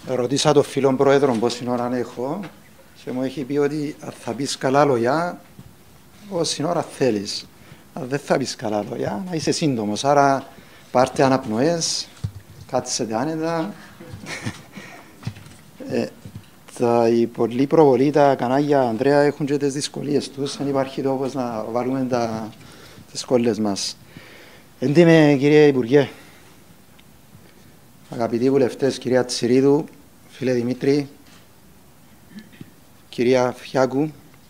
Ρωτήσα τον φίλον πρόεδρο πόση ώρα έχω και μου έχει πει ότι αν θα πεις καλά λόγια, όση ώρα θέλεις. Αν δεν θα πεις καλά λόγια, να είσαι σύντομος. Άρα πάρτε αναπνοές, κάτσετε άνετα. Οι πολλοί προβολοί, τα κανάλια, Ανδρέα, έχουν και τις δυσκολίες τους. Δεν υπάρχει τόπος να βάλουμε τις κόλλες μας. Έντιμε, κύριε Υπουργέ, αγαπητοί βουλευτές, κυρία Τσιρίδου, φίλε Δημήτρη, κυρία Φιάκου,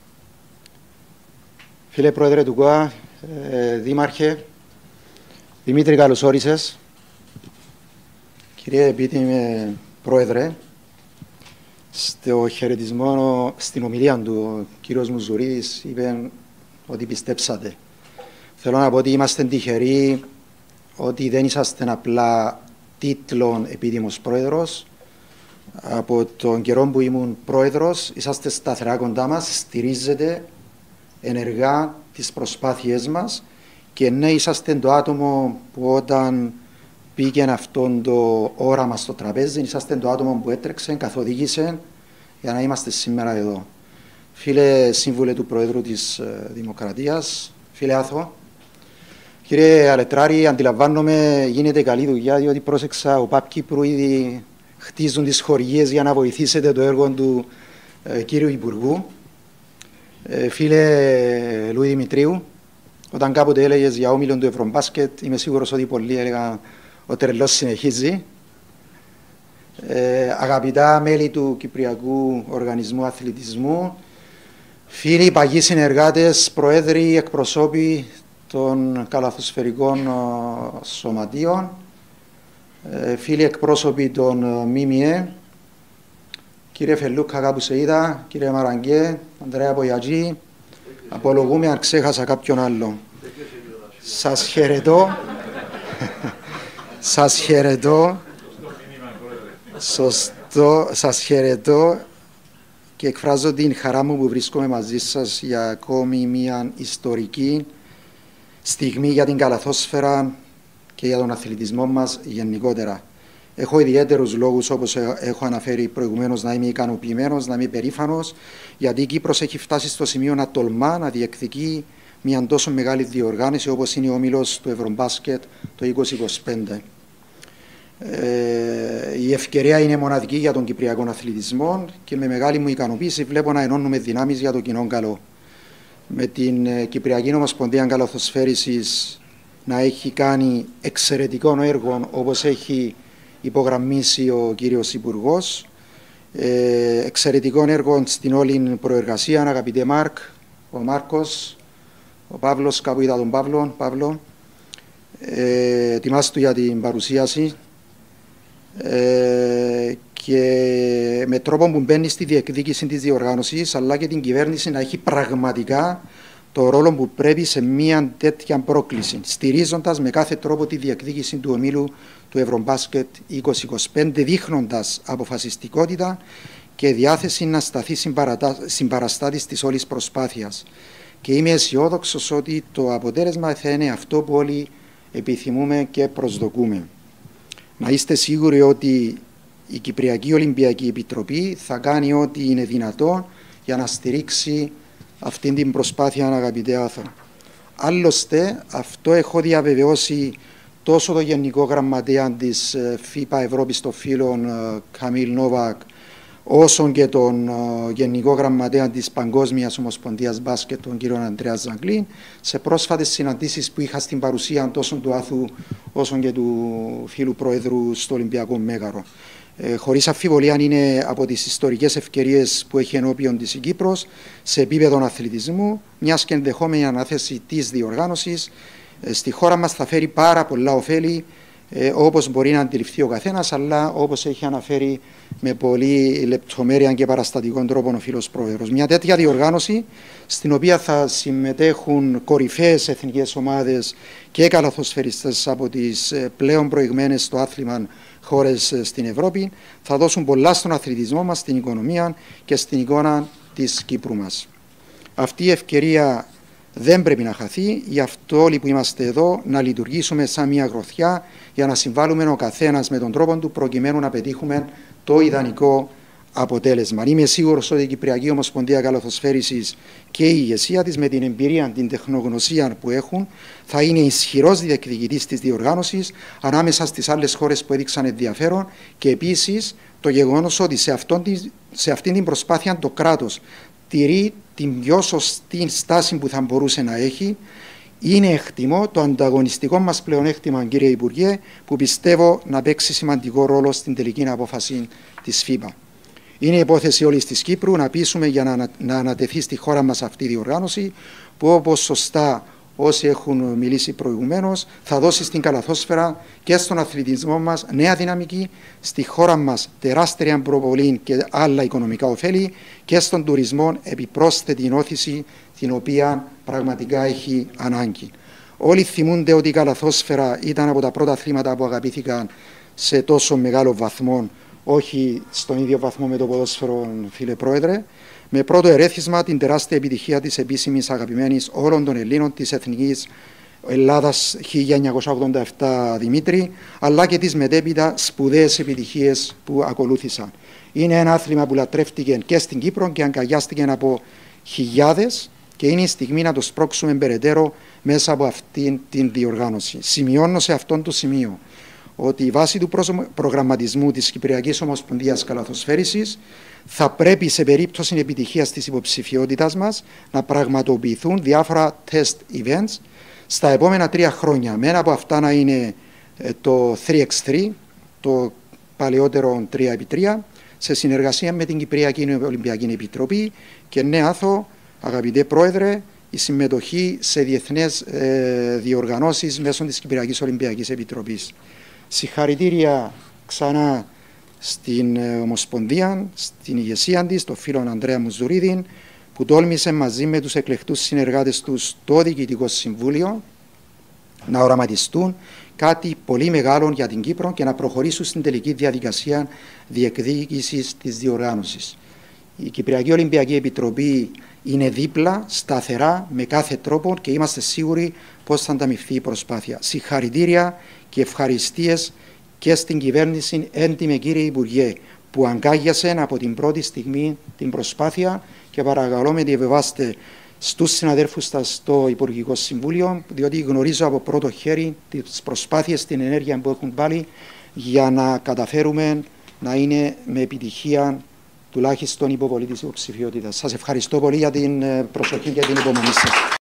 φίλε Πρόεδρε του ΚΟΑ, Δήμαρχε, Δημήτρη, καλώς όρισες. Κύριε Επίτιμε Πρόεδρε, στο χαιρετισμό, στην ομιλία του, ο κύριος Μουζουρίδης είπε ότι πιστέψατε. Θέλω να πω ότι είμαστε τυχεροί ότι δεν είσαστε απλά τίτλων επίτιμος πρόεδρος. Από τον καιρό που ήμουν πρόεδρος, είσαστε σταθερά κοντά μας, στηρίζετε ενεργά τις προσπάθειές μας και ναι, είσαστε το άτομο που όταν πήγαινε αυτόν το όραμα στο τραπέζι, είσαστε το άτομο που έτρεξε, καθοδήγησε για να είμαστε σήμερα εδώ. Φίλε Σύμβουλε του Προέδρου της Δημοκρατίας, φίλε Άθο, κύριε Αλετράρη, αντιλαμβάνομαι γίνεται καλή δουλειά, διότι πρόσεξα, ο ΠΑΠ Κύπρου ήδη χτίζουν τις χορηγίες για να βοηθήσετε το έργο του κύριου Υπουργού. Φίλε Λουί Δημητρίου, όταν κάποτε έλεγες για όμιλον του Ευρωμπάσκετ, είμαι σίγουρος ότι πολλοί έλεγαν ο τρελός συνεχίζει. Αγαπητά μέλη του Κυπριακού Οργανισμού Αθλητισμού, φίλοι παγιοί συνεργάτες, προέδροι, εκπροσώποι των καλαθοσφαιρικών σωματείων, φίλοι εκπρόσωποι των ΜΜΕ, κύριε Φελούκα, κάπου σε είδα, κύριε Μαραγκέ, Ανδρέα Πογιατζή, απολογούμε αν ξέχασα κάποιον άλλο. Σας χαιρετώ. Σας χαιρετώ. Σωστό, σας χαιρετώ και εκφράζω την χαρά μου που βρίσκομαι μαζί σας για ακόμη μια ιστορική στιγμή για την καλαθόσφαιρα και για τον αθλητισμό μας γενικότερα. Έχω ιδιαίτερους λόγους, όπως έχω αναφέρει προηγουμένως, να είμαι ικανοποιημένος, να είμαι περήφανος, γιατί η Κύπρος έχει φτάσει στο σημείο να τολμά να διεκδικεί μια τόσο μεγάλη διοργάνωση όπως είναι ο όμιλος του Ευρωμπάσκετ το 2025. Η ευκαιρία είναι μοναδική για τον Κυπριακό αθλητισμό και με μεγάλη μου ικανοποίηση βλέπω να ενώνουμε δυνάμεις για το κοινό καλό. Με την Κυπριακή Ομοσπονδία Καλαθοσφαίρισης να έχει κάνει εξαιρετικό έργο όπως έχει υπογραμμίσει ο κύριος Υπουργός, εξαιρετικό έργο στην όλη προεργασία, αγαπητέ Μάρκ, ο Μάρκος, ο Παύλος, κάπου είδα τον Παύλο, ετοιμάσου για την παρουσίαση και με τρόπο που μπαίνει στη διεκδίκηση της διοργάνωσης, αλλά και την κυβέρνηση να έχει πραγματικά το ρόλο που πρέπει σε μια τέτοια πρόκληση, στηρίζοντας με κάθε τρόπο τη διεκδίκηση του ομίλου του Ευρωμπάσκετ 2025, δείχνοντας αποφασιστικότητα και διάθεση να σταθεί συμπαραστάτης της όλης προσπάθειας. Και είμαι αισιόδοξος ότι το αποτέλεσμα θα είναι αυτό που όλοι επιθυμούμε και προσδοκούμε. Να είστε σίγουροι ότι η Κυπριακή Ολυμπιακή Επιτροπή θα κάνει ό,τι είναι δυνατό για να στηρίξει αυτήν την προσπάθεια, αγαπητέ Άθο. Άλλωστε, αυτό έχω διαβεβαιώσει τόσο το Γενικό Γραμματέα της ΦΥΠΑ Ευρώπης των Φίλων, Καμίλ Νόβακ, όσο και τον Γενικό Γραμματέα της Παγκόσμιας Ομοσπονδίας Μπάσκετ, τον κύριο Αντρέα Ζαγκλίν, σε πρόσφατες συναντήσεις που είχα στην παρουσία τόσο του Άθου όσο και του φίλου Προέδρου στο Ολυμπιακό Μέγαρο. Χωρίς αμφιβολία είναι από τις ιστορικές ευκαιρίες που έχει ενώπιον της η Κύπρος σε επίπεδο αθλητισμού, μιας και ενδεχόμενη ανάθεση της διοργάνωσης στη χώρα μας θα φέρει πάρα πολλά ωφέλη, όπως μπορεί να αντιληφθεί ο καθένας, αλλά όπως έχει αναφέρει με πολύ λεπτομέρεια και παραστατικών τρόπων ο φίλος Πρόεδρος. Μια τέτοια διοργάνωση, στην οποία θα συμμετέχουν κορυφαίες εθνικές ομάδες και καλαθοσφαιριστές από τις πλέον προηγμένες στο άθλημα χώρες στην Ευρώπη, θα δώσουν πολλά στον αθλητισμό μας, στην οικονομία και στην εικόνα της Κύπρου μας. Αυτή η ευκαιρία δεν πρέπει να χαθεί. Γι' αυτό όλοι που είμαστε εδώ να λειτουργήσουμε σαν μια γροθιά για να συμβάλλουμε ο καθένας με τον τρόπο του προκειμένου να πετύχουμε το ιδανικό αποτέλεσμα. Είμαι σίγουρος ότι η Κυπριακή Ομοσπονδία Καλαθοσφαίρισης και η ηγεσία της με την εμπειρία, την τεχνογνωσία που έχουν θα είναι ισχυρός διεκδικητής της διοργάνωσης ανάμεσα στις άλλες χώρες που έδειξαν ενδιαφέρον και επίσης το γεγονός ότι σε αυτήν την προσπάθεια το κράτος τηρεί την πιο σωστή στάση που θα μπορούσε να έχει. Είναι εκτιμώ το ανταγωνιστικό μας πλεονέκτημα, κύριε Υπουργέ, που πιστεύω να παίξει σημαντικό ρόλο στην τελική απόφαση της FIBA. Είναι υπόθεση όλης της Κύπρου να πείσουμε για να ανατεθεί στη χώρα μας αυτή η διοργάνωση, που όπως σωστά όσοι έχουν μιλήσει προηγουμένως, θα δώσει στην καλαθόσφαιρα και στον αθλητισμό μας νέα δυναμική, στη χώρα μας τεράστια προβολή και άλλα οικονομικά ωφέλη και στον τουρισμό επιπρόσθετη όθηση την οποία πραγματικά έχει ανάγκη. Όλοι θυμούνται ότι η καλαθόσφαιρα ήταν από τα πρώτα αθλήματα που αγαπήθηκαν σε τόσο μεγάλο βαθμό, όχι στον ίδιο βαθμό με το ποδόσφαιρο, φίλε Πρόεδρε, με πρώτο ερέθισμα την τεράστια επιτυχία της επίσημης αγαπημένης όλων των Ελλήνων της Εθνικής Ελλάδας 1987 Δημήτρη, αλλά και τις μετέπειτα σπουδαίες επιτυχίες που ακολούθησαν. Είναι ένα άθλημα που λατρεύτηκε και στην Κύπρο και αγκαλιάστηκε από χιλιάδες και είναι η στιγμή να το σπρώξουμε περαιτέρω μέσα από αυτήν την διοργάνωση. Σημειώνω σε αυτόν το σημείο ότι η βάση του προγραμματισμού της Κυπριακής Ομοσπονδίας Καλαθοσφαίρισης θα πρέπει σε περίπτωση επιτυχίας της υποψηφιότητας μας να πραγματοποιηθούν διάφορα test events στα επόμενα 3 χρόνια. Μένα από αυτά να είναι το 3x3, το παλαιότερο 3x3, σε συνεργασία με την Κυπριακή Ολυμπιακή Επιτροπή και νέαθω, αγαπητέ Πρόεδρε, η συμμετοχή σε διεθνές διοργανώσεις μέσω της Κυπριακής Ολυμπιακής Επιτροπής. Συγχαρητήρια ξανά στην Ομοσπονδία, στην ηγεσία της, τον φίλο Ανδρέα Μουζουρίδη, που τόλμησε μαζί με τους εκλεκτούς συνεργάτες τους στο Διοικητικό Συμβούλιο να οραματιστούν κάτι πολύ μεγάλο για την Κύπρο και να προχωρήσουν στην τελική διαδικασία διεκδίκησης της διοργάνωσης. Η Κυπριακή Ολυμπιακή Επιτροπή είναι δίπλα, σταθερά, με κάθε τρόπο και είμαστε σίγουροι πώς θα ανταμειφθεί η προσπάθεια. Συγχαρητήρια και ευχαριστίες και στην κυβέρνηση, έντιμε κύριε Υπουργέ, που αγκάγιασε από την πρώτη στιγμή την προσπάθεια και παρακαλώ με διαβεβάστε στους συναδέλφους σας στο Υπουργικό Συμβούλιο, διότι γνωρίζω από πρώτο χέρι τις προσπάθειες, την ενέργεια που έχουν βάλει για να καταφέρουμε να είναι με επιτυχία τουλάχιστον υποβολή της υποψηφιότητας. Σας ευχαριστώ πολύ για την προσοχή και την υπομονή σας.